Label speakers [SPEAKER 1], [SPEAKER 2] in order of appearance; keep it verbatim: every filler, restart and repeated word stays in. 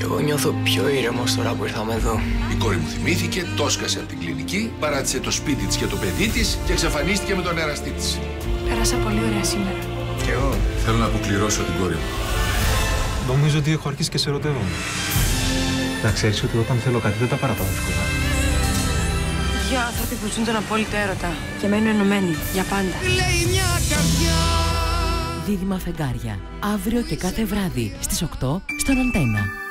[SPEAKER 1] Εγώ νιώθω πιο ήρεμος τώρα που ήρθαμε εδώ.
[SPEAKER 2] Η κόρη μου θυμήθηκε, το έσκασε από την κλινική, παράτησε το σπίτι της και το παιδί της και εξαφανίστηκε με τον εραστή της.
[SPEAKER 3] Πέρασα πολύ ωραία σήμερα.
[SPEAKER 1] Και εγώ.
[SPEAKER 2] Θέλω να αποκληρώσω την κόρη μου.
[SPEAKER 4] Νομίζω ότι έχω αρχίσει και σε ερωτεύομαι. Να ξέρεις ότι όταν θέλω κάτι δεν τα παραπάνω εύκολα.
[SPEAKER 3] Δύο άνθρωποι που ζουν τον απόλυτο έρωτα και μένουν ενωμένοι για πάντα.
[SPEAKER 5] Δίδυμα φεγγάρια. Αύριο και κάθε βράδυ στις οκτώ στον Αντένα.